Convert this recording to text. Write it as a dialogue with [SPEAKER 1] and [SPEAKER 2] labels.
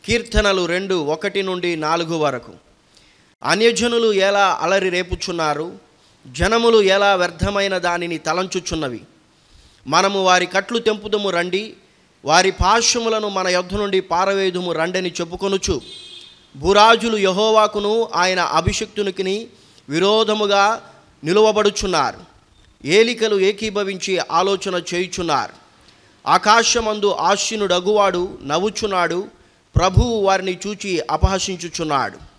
[SPEAKER 1] కీర్తనలు 2:1-4 వరకు. అన్యజనులు ఎలా అలరి రేపుచున్నారు, జనములు ఎలా వ్యర్థమైన దానిని తలంచుచున్నవి. మనము వారి కట్లు తెంపుదము రండి, వారి పాశములను మన యొద్ద నుండి పారవేయుదుము రండని చెప్పుకొనుచు, భూరాజులు యెహోవాకును ఆయన అభిషిక్తునికి విరోధముగా నిలువబడుచున్నారు. ఏలికలు ఏకీభవించి ఆలోచన చేయుచున్నారు. ఆకాశమందు ఆశీనుడగువాడు నవ్వుచున్నాడు, ప్రభువు వారిని చూచి అపహసించుచున్నాడు.